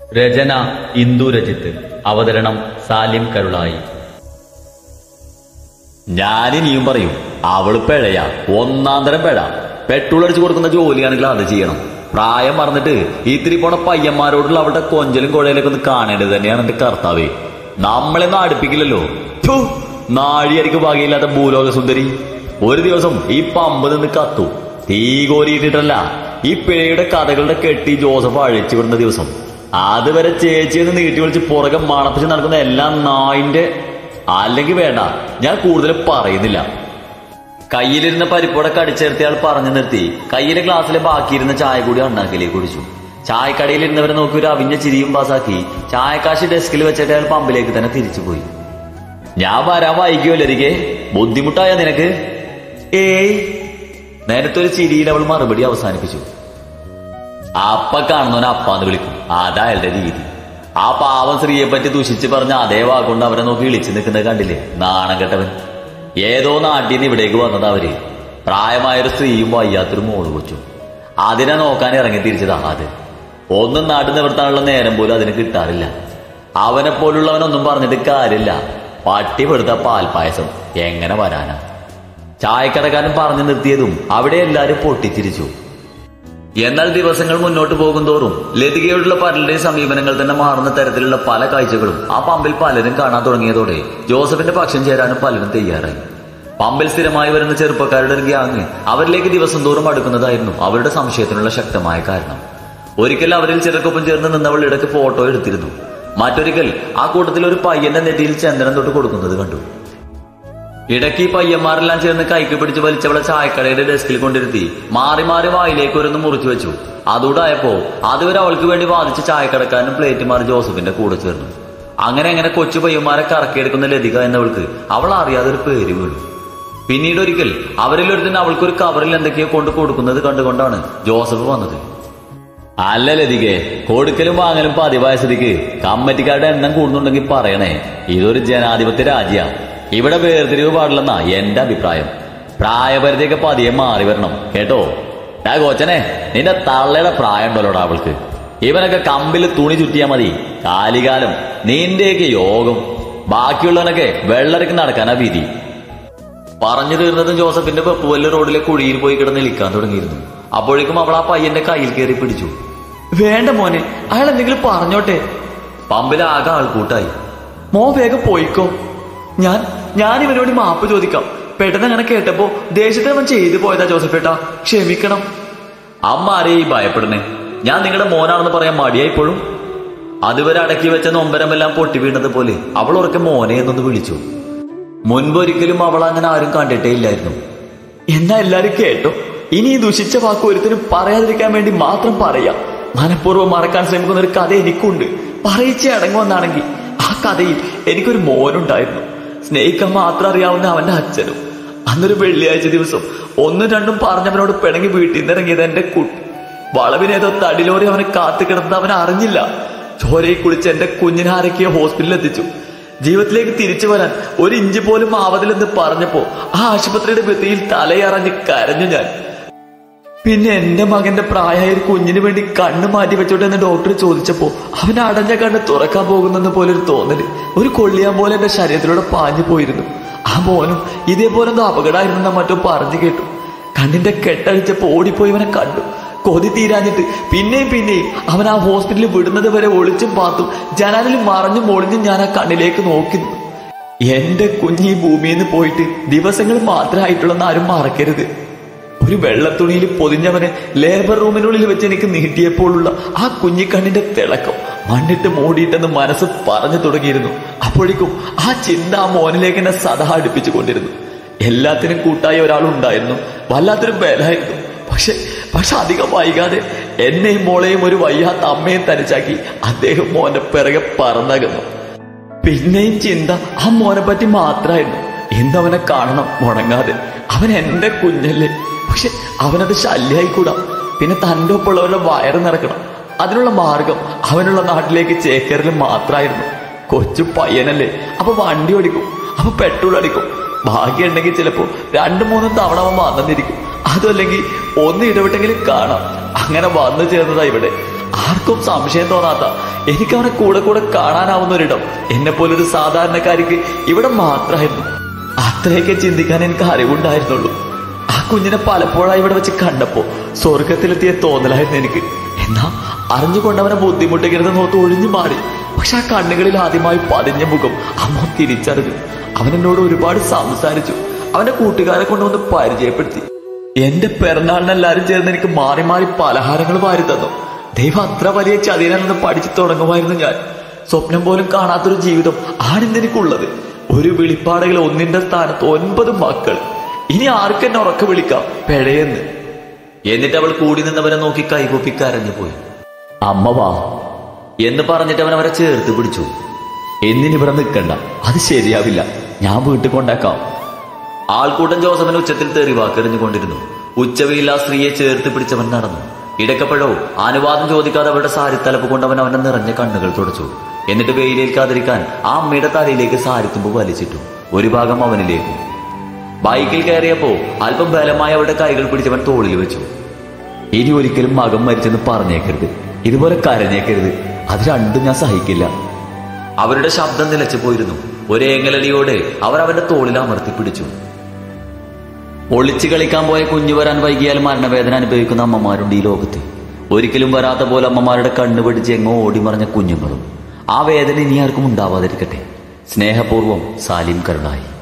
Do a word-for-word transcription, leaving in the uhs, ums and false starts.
രചന ഇന്ദു രജിത്ത്. അവതരണം സാലിം കരുളായി. ഞാനിനിയും പറയും, അവള് പിഴയാ, ഒന്നാം തരം പിഴ. പെട്രോൾ അടിച്ചു കൊടുക്കുന്ന ജോലിയാണെങ്കിൽ അത് ചെയ്യണം. പ്രായം മറന്നിട്ട് ഇത്തിരി പോണ പയ്യന്മാരോടുള്ള അവളുടെ കൊഞ്ചലും കുഴയിലൊക്കെ ഒന്ന് കാണേണ്ടത് തന്നെയാണ് എന്റെ കർത്താവേ. നമ്മളെയൊന്നും അടുപ്പിക്കില്ലല്ലോ. നാഴിയരിക്ക് വകയില്ലാത്ത ഭൂലോക സുന്ദരി. ഒരു ദിവസം ഈ പമ്പ് നിന്ന് കത്തു. തീ കോരിയിട്ടിട്ടല്ല, ഈ പിഴയുടെ കഥകളുടെ കെട്ടി ജോസഫ് അഴിച്ചു വിടുന്ന ദിവസം. അതുവരെ ചേച്ചിയെന്ന് നീട്ടി വിളിച്ച് പുറകെ മണപ്പിച്ച് നടക്കുന്ന എല്ലാ നായിന്റെ. അല്ലെങ്കിൽ വേണ്ട, ഞാൻ കൂടുതൽ പറയുന്നില്ല. കയ്യിലിരുന്ന പരിപ്പോടെ കടിച്ചേർത്തിയാൾ പറഞ്ഞു നിർത്തി കയ്യിലെ ഗ്ലാസ്സിലെ ബാക്കിയിരുന്ന ചായ കൂടി അണ്ണാക്കിലേക്ക് കുടിച്ചു. ചായക്കടയിലിരുന്നവരെ നോക്കി ഒരു അവിഞ്ഞ ചിരിയും പാസാക്കി ചായക്കാശ് ഡെസ്കിൽ വെച്ചിട്ട് അയാൾ പമ്പിലേക്ക് തന്നെ തിരിച്ചുപോയി. ഞാൻ വരാൻ വൈകിയോല്ലരികെ, ബുദ്ധിമുട്ടായ നിനക്ക്? ഏയ്. നേരത്തെ ഒരു ചിരിയിൽ അവൾ മറുപടി അവസാനിപ്പിച്ചു. അപ്പ കാണുന്നവനെ അപ്പാന്ന് വിളിക്കും, അതാ അയാളുടെ രീതി. ആ പാവം സ്ത്രീയെ പറ്റി ദുഷിച്ച് പറഞ്ഞ അതേ വാക്കുകൊണ്ട് അവരെ നോക്കി ഇളിച്ചു നിൽക്കുന്നത് കണ്ടില്ലേ, നാണം കെട്ടവൻ. ഏതോ നാട്ടിൽ നിന്ന് ഇവിടേക്ക് വന്നത് അവര്. പ്രായമായൊരു സ്ത്രീയും വയ്യാത്തൊരു മോള് കൊച്ചു. അതിനെ നോക്കാൻ ഇറങ്ങി തിരിച്ചതാ അത്. ഒന്നും നാട്ടിൽ നിവർത്താനുള്ള നേരം പോലും അതിന് കിട്ടാറില്ല. അവനെ പോലുള്ളവനൊന്നും പറഞ്ഞിട്ട് കാര്യമില്ല. പട്ടി പെടുത്ത പാൽപായസം എങ്ങനെ വരാനാ? ചായക്കടക്കാരൻ പറഞ്ഞു നിർത്തിയതും അവിടെ എല്ലാരും പൊട്ടിച്ചിരിച്ചു. എന്നാൽ ദിവസങ്ങൾ മുന്നോട്ട് പോകും തോറും ലതികയോടുള്ള പലരുടെയും സമീപനങ്ങൾ തന്നെ മാറുന്ന തരത്തിലുള്ള പല കാഴ്ചകളും ആ പമ്പിൽ പലരും കാണാൻ തുടങ്ങിയതോടെ ജോസഫിന്റെ പക്ഷം ചേരാനും പലരും തയ്യാറായി. പമ്പിൽ സ്ഥിരമായി വരുന്ന ചെറുപ്പക്കാരുടെ ഒരു ഗ്യാങ് അവരിലേക്ക് ദിവസം തോറും അടുക്കുന്നതായിരുന്നു അവരുടെ സംശയത്തിനുള്ള ശക്തമായ കാരണം. ഒരിക്കൽ അവരിൽ ചിലർക്കൊപ്പം ചേർന്ന് നിന്നവൾ ഇടയ്ക്ക് ഫോട്ടോ എടുത്തിരുന്നു. മറ്റൊരിക്കൽ ആ കൂട്ടത്തിൽ ഒരു പയ്യന്റെ നെറ്റിയിൽ ചന്ദനം തൊട്ട് കൊടുക്കുന്നത് കണ്ടു. ഇടയ്ക്ക് ഈ പയ്യന്മാരെല്ലാം ചേർന്ന് കൈക്ക് പിടിച്ച് വലിച്ചവളെ ചായക്കടയുടെ ഡെസ്കിൽ കൊണ്ടിരുത്തി മാറി മാറി വായിലേക്ക് ഓരോന്ന് മുറിച്ചു വെച്ചു. അതൂടായപ്പോ അതുവരെ അവൾക്ക് വേണ്ടി വാദിച്ച ചായക്കടക്കാരനും പ്ലേറ്റുമാർ ജോസഫിന്റെ കൂടെ ചേർന്നു. അങ്ങനെ അങ്ങനെ കൊച്ചു പയ്യന്മാരെ കറക്കിയെടുക്കുന്ന ലതിക എന്നവൾക്ക് അവൾ അറിയാതെ ഒരു പേര് വീണു. പിന്നീട് ഒരിക്കൽ അവരിൽ ഒരുത്തിന് അവൾക്കൊരു കവറിൽ എന്തൊക്കെയോ കൊണ്ട് കൊടുക്കുന്നത് കണ്ടുകൊണ്ടാണ് ജോസഫ് വന്നത്. അല്ല ലതികെ, കൊടുക്കലും വാങ്ങലും പതിവായ സ്ഥിതിക്ക് കമ്മിറ്റിക്കാരുടെ എണ്ണം കൂടുന്നുണ്ടെങ്കിൽ പറയണേ. ഇതൊരു ജനാധിപത്യ രാജ്യ. ഇവിടെ വേർതിരിവ് പാടില്ലെന്നാ എന്റെ അഭിപ്രായം. പ്രായപരിധിയൊക്കെ പതിയെ മാറി വരണം കേട്ടോ. ഡാ കോച്ചനെ, നിന്റെ തള്ളയുടെ പ്രായം ഉണ്ടല്ലോടാ അവൾക്ക്. ഇവനൊക്കെ കമ്പിൽ തുണി ചുറ്റിയാ മതി. കാലികാലം നിന്റെയൊക്കെ യോഗം. ബാക്കിയുള്ളവനൊക്കെ വെള്ളരക്ക് നടക്കാനാ വിധി. പറഞ്ഞു തീർന്നതും ജോസഫിന്റെ വെപ്പുവല്ല് റോഡിലെ കുഴിയിൽ പോയി കിടന്ന് ഇളിക്കാൻ തുടങ്ങിയിരുന്നു. അപ്പോഴേക്കും അവൾ ആ പയ്യന്റെ കയ്യിൽ കയറി പിടിച്ചു. വേണ്ട മോനെ, അയാൾ എന്തെങ്കിലും പറഞ്ഞോട്ടെ. പമ്പിലാകെ ആൾക്കൂട്ടായി. മോ വേഗം പോയിക്കോ. ഞാൻ ഞാൻ ഇവനോട് മാപ്പ് ചോദിക്കാം. പെട്ടെന്ന് അങ്ങനെ കേട്ടപ്പോ ദേശത്തെ അവൻ ചെയ്തു പോയതാ ജോസഫേട്ടാ, ക്ഷമിക്കണം. അമ്മ ആരെയും ഈ ഭയപ്പെടണേ? ഞാൻ നിങ്ങളുടെ മോനാണെന്ന് പറയാൻ മടിയായിപ്പോഴും. അതുവരെ അടക്കി വെച്ച നൊമ്പരമെല്ലാം പൊട്ടി വീണത് പോലെ അവൾ ഉറക്കെ മോനെ എന്നൊന്ന് വിളിച്ചു. മുൻപൊരിക്കലും അവൾ അങ്ങനെ ആരും കണ്ടിട്ടേ ഇല്ലായിരുന്നു. എന്നാ എല്ലാരും കേട്ടോ, ഇനി ഈ ദുഷിച്ച വാക്ക് ഒരുത്തിനും പറയാതിരിക്കാൻ വേണ്ടി മാത്രം പറയാം. മനഃപൂർവ്വം മറക്കാൻ ശ്രമിക്കുന്ന ഒരു കഥ എനിക്കുണ്ട്. പറയിച്ചേ അടങ്ങുമെന്നാണെങ്കിൽ ആ കഥയിൽ എനിക്കൊരു മോനുണ്ടായിരുന്നു. സ്നേഹിക്കാൻ മാത്രം അറിയാവുന്ന അവന്റെ അച്ഛനും. അന്നൊരു വെള്ളിയാഴ്ച ദിവസം ഒന്നും രണ്ടും പറഞ്ഞവനോട് പിണങ്ങി വീട്ടിൽ നിന്ന് ഇറങ്ങിയത് എന്റെ കുട്ടി. വളവിനേതോ തടിലോറി അവനെ കാത്തു കിടന്നത് അവൻ അറിഞ്ഞില്ല. ചോരയിൽ കുളിച്ച് എന്റെ കുഞ്ഞിനെ ആരൊക്കെയോ ഹോസ്പിറ്റലിൽ എത്തിച്ചു. ജീവിതത്തിലേക്ക് തിരിച്ചു വരാൻ ഒരു ഇഞ്ച് പോലും ആവതില്ലെന്ന് പറഞ്ഞപ്പോ ആ ആശുപത്രിയുടെ ഭിത്തിയിൽ തലയറഞ്ഞ് കരഞ്ഞു ഞാൻ. പിന്നെ എന്റെ മകന്റെ പ്രായമായ ഒരു കുഞ്ഞിന് വേണ്ടി കണ്ണ് മാറ്റി വെച്ചോട്ടെ എന്ന് ഡോക്ടർ ചോദിച്ചപ്പോ അവൻ അടഞ്ഞ കണ്ണ് തുറക്കാൻ പോകുന്നെന്ന് പോലെ ഒരു തോന്നല്, ഒരു കൊള്ളിയാൻ പോലെ എന്റെ ശരീരത്തിലൂടെ പാഞ്ഞു പോയിരുന്നു. ആ മോനും ഇതേപോലൊന്നും അപകടമായിരുന്നെന്നാ മറ്റോ പറഞ്ഞു കേട്ടു. കണ്ണിന്റെ കെട്ടഴിച്ചപ്പോ ഓടിപ്പോയി ഇവനെ കണ്ടു. കൊതി തീരാഞ്ഞിട്ട് പിന്നെയും പിന്നെയും അവൻ ആ ഹോസ്പിറ്റലിൽ വിടുന്നത് വരെ ഒളിച്ചും പാത്തും ജനാലിൽ മറഞ്ഞും ഒളിഞ്ഞും ഞാൻ ആ കണ്ണിലേക്ക് നോക്കുന്നു. എന്റെ കുഞ്ഞ് ഈ ഭൂമിയിൽ നിന്ന് പോയിട്ട് ദിവസങ്ങൾ മാത്രമായിട്ടുള്ളെന്ന് ആരും മറക്കരുത്. ഒരു വെള്ളത്തുണിയിൽ പൊതിഞ്ഞവനെ ലേബർ റൂമിനുള്ളിൽ വെച്ച് എനിക്ക് നീട്ടിയപ്പോഴുള്ള ആ കുഞ്ഞിക്കണ്ണിന്റെ തിളക്കം മണ്ണിട്ട് മൂടിയിട്ടെന്ന് മനസ്സ് പറഞ്ഞു തുടങ്ങിയിരുന്നു. അപ്പോഴേക്കും ആ ചിന്ത ആ മോനിലേക്ക് എന്നെ സദാ അടുപ്പിച്ചു കൊണ്ടിരുന്നു. എല്ലാത്തിനും കൂട്ടായ ഒരാളുണ്ടായിരുന്നു. വല്ലാത്തൊരു ബലായിരുന്നു. പക്ഷെ പക്ഷെ അധികം വൈകാതെ എന്നെയും മോളെയും ഒരു വയ്യാത്ത അമ്മയും തനിച്ചാക്കി അദ്ദേഹം മോന്റെ പിറകെ പറന്നകന്നു. പിന്നെയും ചിന്ത ആ മോനെ പറ്റി മാത്രമായിരുന്നു. ഇന്നവനെ കാണണം മുടങ്ങാതെ. അവൻ എന്റെ കുഞ്ഞല്ലേ. പക്ഷെ അവനത് ശല്യായിക്കൂടാ. പിന്നെ തൻ്റെ ഒപ്പമുള്ളവരുടെ വയറ് നിറക്കണം. അതിനുള്ള മാർഗം അവനുള്ള നാട്ടിലേക്ക് ചേക്കേറൽ മാത്രമായിരുന്നു. കൊച്ചു പയ്യനല്ലേ, അപ്പൊ വണ്ടി ഓടിക്കും, അപ്പൊ പെട്രോൾ അടിക്കും. ഭാഗ്യം ഉണ്ടെങ്കിൽ ചിലപ്പോ രണ്ടു മൂന്നും തവണ അവൻ വന്നിരിക്കും. അതുമല്ലെങ്കിൽ ഒന്ന് ഇടവിട്ടെങ്കിലും കാണാം. അങ്ങനെ വന്നു ചേർന്നതാ ഇവിടെ. ആർക്കും സംശയം തോന്നാത്ത, എനിക്ക് അവനെ കൂടെ കൂടെ കാണാനാവുന്ന ഒരിടം എന്നെ പോലൊരു സാധാരണക്കാരിക്ക് ഇവിടെ മാത്രമായിരുന്നു. അത്രയൊക്കെ ചിന്തിക്കാൻ എനിക്ക് അറിവുണ്ടായിരുന്നുള്ളൂ. ആ കുഞ്ഞിനെ പലപ്പോഴായി ഇവിടെ വെച്ച് കണ്ടപ്പോ സ്വർഗത്തിലെത്തിയ തോന്നലായിരുന്നു എനിക്ക്. എന്നാ അറിഞ്ഞുകൊണ്ട് അവനെ ബുദ്ധിമുട്ടിക്കരുത് നോത്ത് ഒഴിഞ്ഞു മാറി. പക്ഷെ ആ കണ്ണുകളിൽ ആദ്യമായി പതിഞ്ഞ മുഖം അമ്മ തിരിച്ചറിഞ്ഞു. അവൻ എന്നോട് ഒരുപാട് സംസാരിച്ചു. അവന്റെ കൂട്ടുകാരെ കൊണ്ടുവന്ന് പരിചയപ്പെടുത്തി. എന്റെ പിറന്നാളിന് എല്ലാരും ചേർന്ന് എനിക്ക് മാറി മാറി പലഹാരങ്ങൾ വാരി തന്നു. ദൈവം അത്ര വലിയ ചതിയനെന്ന് പഠിച്ചു തുടങ്ങുമായിരുന്നു ഞാൻ. സ്വപ്നം പോലും കാണാത്തൊരു ജീവിതം ആണിന്നെനിക്കുള്ളത്. ഒരു വിളിപ്പാടകൾ ഒന്നിന്റെ സ്ഥാനത്ത് ഒൻപത് മക്കൾ. ഇനി ആർക്കെന്നെ ഉറക്ക വിളിക്കാം പെഴയെന്ന്. എന്നിട്ട് അവൾ കൂടി നിന്നവരെ നോക്കി കൈകൂപ്പി കരഞ്ഞു പോയി. അമ്മ വാ എന്ന് പറഞ്ഞിട്ട് അവൻ അവരെ ചേർത്ത് പിടിച്ചു. എന്നിനിവിടെ നിൽക്കണ്ട, അത് ശരിയാവില്ല, ഞാൻ വീട്ടിൽ കൊണ്ടാക്കാം. ആൾക്കൂട്ടം ജോസഫിന് ഉച്ചത്തിൽ തെറിവാക്കെറിഞ്ഞുകൊണ്ടിരുന്നു. ഉച്ചവെയിൽ ആ സ്ത്രീയെ ചേർത്ത് പിടിച്ചവൻ നടന്നു. ഇടയ്ക്കപ്പോഴോ അനുവാദം ചോദിക്കാതെ അവരുടെ സാരിത്തലപ്പ് കൊണ്ട് അവൻ അവന്റെ നിറഞ്ഞ കണ്ണുകൾ തുടച്ചു. എന്നിട്ട് വെയിലേൽക്കാതിരിക്കാൻ ആ അമ്മയുടെ തലയിലേക്ക് സാരിത്തുമ്പ് വലിച്ചിട്ടു, ഒരു ഭാഗം അവനിലേക്കും. ബൈക്കിൽ കയറിയപ്പോ അല്പം ബലമായി അവരുടെ കൈകൾ പിടിച്ചവൻ തോളിൽ വെച്ചു. ഇനി ഒരിക്കലും മകൻ മരിച്ചെന്ന് പറഞ്ഞേക്കരുത്, ഇതുപോലെ കരഞ്ഞേക്കരുത്, അത് രണ്ടും ഞാൻ സഹിക്കില്ല. അവരുടെ ശബ്ദം നിലച്ചു പോയിരുന്നു. ഒരേങ്ങലടിയോടെ അവർ അവന്റെ തോളിൽ അമർത്തി പിടിച്ചു. ഒളിച്ചു കളിക്കാൻ പോയ കുഞ്ഞു വരാൻ വൈകിയാൽ മരണവേദന അനുഭവിക്കുന്ന അമ്മമാരുണ്ട് ഈ ലോകത്ത്. ഒരിക്കലും വരാത്ത പോലെ അമ്മമാരുടെ കണ്ണു പിടിച്ച് എങ്ങോ ഓടിമറഞ്ഞ കുഞ്ഞുങ്ങളും. ആ വേദന ഇനി ആർക്കും ഉണ്ടാവാതിരിക്കട്ടെ. സ്നേഹപൂർവ്വം, സാലിം കരുണായി.